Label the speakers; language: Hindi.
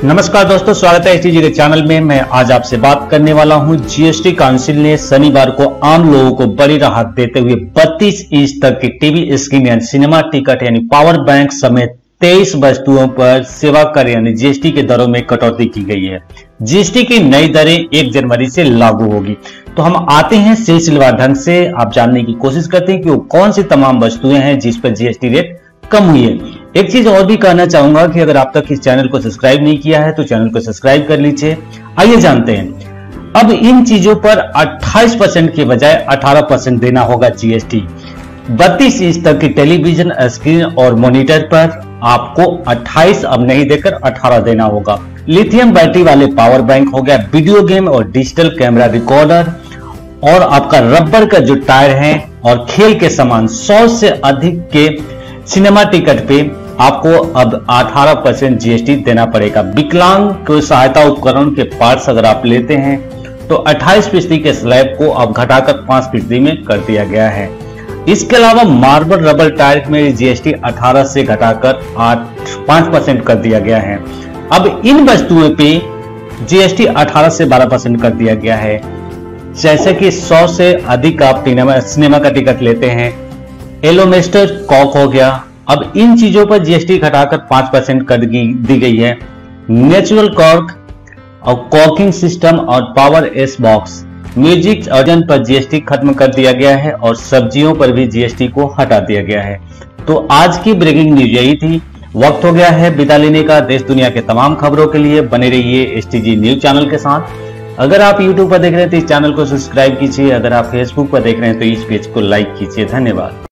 Speaker 1: नमस्कार दोस्तों, स्वागत है एसटीजी के चैनल में। मैं आज आपसे बात करने वाला हूं। जीएसटी काउंसिल ने शनिवार को आम लोगों को बड़ी राहत देते हुए 32 इंच तक की टीवी स्क्रीन यानी सिनेमा टिकट यानी पावर बैंक समेत 23 वस्तुओं पर सेवा कर यानी जीएसटी के दरों में कटौती की गई है। जीएसटी की नई दरें 1 जनवरी से लागू होगी। तो हम आते हैं सिलसिलेवार ढंग से, आप जानने की कोशिश करते हैं कि वो कौन सी तमाम वस्तुएं हैं जिस पर जीएसटी रेट कम हुई है। एक चीज और भी कहना चाहूंगा कि अगर आप तक इस चैनल को सब्सक्राइब नहीं किया है तो चैनल को सब्सक्राइब कर लीजिए। आइए जानते हैं। अब इन चीजों पर 28% के बजाय 18% देना होगा जीएसटी। 32 इंच तक की टेलीविजन स्क्रीन और मॉनिटर पर आपको 28 अब नहीं देकर 18 देना होगा। लिथियम बैटरी वाले पावर बैंक हो गया, वीडियो गेम और डिजिटल कैमरा रिकॉर्डर और आपका रबर का जो टायर है और खेल के सामान 100 से अधिक के सिनेमा टिकट पे आपको अब 18% जीएसटी देना पड़ेगा। विकलांग को सहायता उपकरण के पार्ट्स अगर आप लेते हैं तो 28% के स्लैब को अब घटाकर 5% में कर दिया गया है। इसके अलावा मार्बल रबर टायर में जीएसटी 18 से घटाकर 5% कर दिया गया है। अब इन वस्तुओं पे जीएसटी 18 से 12% कर दिया गया है। जैसे कि 100 से अधिक आप सिनेमा का टिकट लेते हैं, एलोमेस्टर कॉक हो गया, अब इन चीजों पर जीएसटी घटाकर 5% कर दी गई है। नेचुरल कॉर्क और कॉकिंग सिस्टम और पावर एस बॉक्स म्यूजिक अर्जन पर जीएसटी खत्म कर दिया गया है और सब्जियों पर भी जीएसटी को हटा दिया गया है। तो आज की ब्रेकिंग न्यूज यही थी। वक्त हो गया है विदा लेने का। देश दुनिया के तमाम खबरों के लिए बने रहिए एसटीजी न्यूज चैनल के साथ। अगर आप यूट्यूब पर देख रहे हैं तो इस चैनल को सब्सक्राइब कीजिए। अगर आप फेसबुक पर देख रहे हैं तो इस पेज को लाइक कीजिए। धन्यवाद।